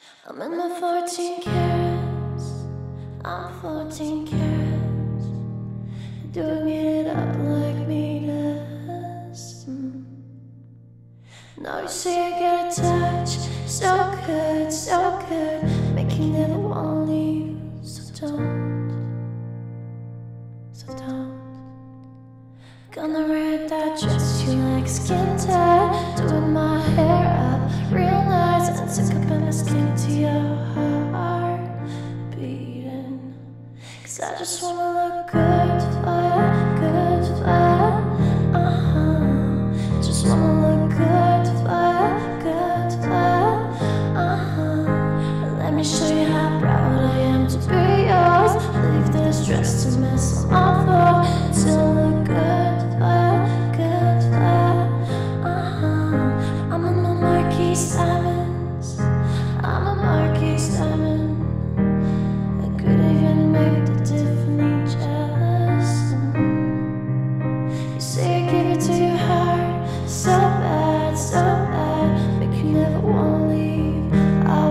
I'm in my 14 carats, I'm 14 carats, doing it up like me does. Now you see I get a touch, so good, make you never wanna leave, so don't. Gonna wear that dress you like, skin tight, doing my hair up real nice, and syncopate my skin to your heart beating. Cause I just wanna look good for you, just wanna look good for you, Let me show you how proud I am to be yours. Leave this dress to mess on my floor, still look good. I'm a Marquise diamonds, I'm a Marquise diamond. I could even make the Tiffany jealous. You say I give it to your heart, so bad, make you never wanna leave. I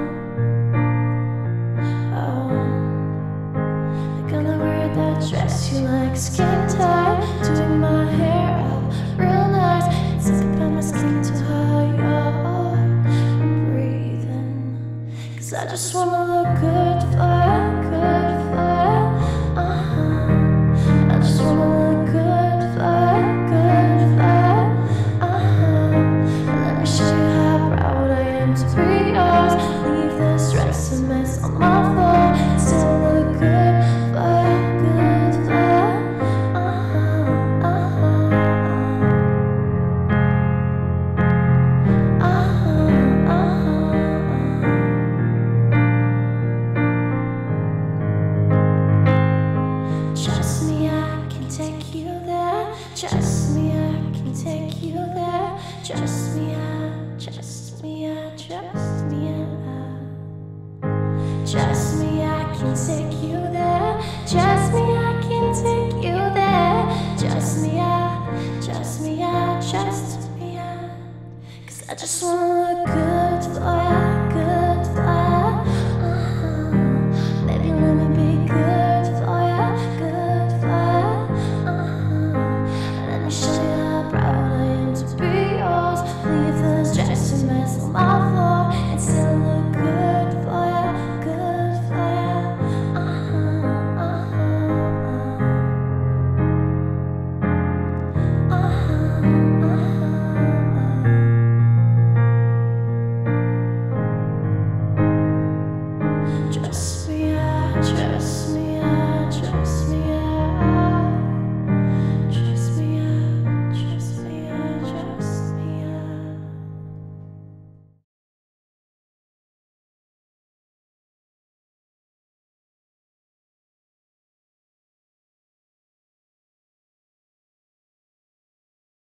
won't. I'm gonna wear that dress you like, skin tight, doing my hair up real nice, syncopate my skin to how you're breathing. Cause I just wanna look good for you, I just wanna look good for you, Let me show you how proud I am to be yours. Leave this dress a mess on my floor, still look good for you. Trust me, I can take you there. Trust me, I can take you there. Trust me, I trust me, I trust me, I